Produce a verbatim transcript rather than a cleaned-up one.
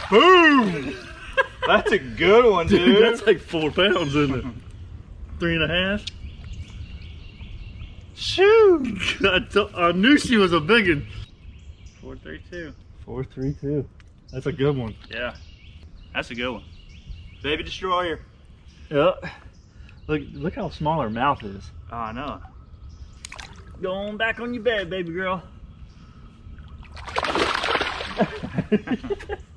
Boom! That's a good one, dude. Dude, that's like four pounds, isn't it? Three and a half. Shoot! I, I knew she was a big one. Four, three, two. Four, three, two. That's a good one. Yeah, that's a good one. Baby destroyer. Yeah. Look, look how small her mouth is. Oh, I know. Going back on your bed, baby girl.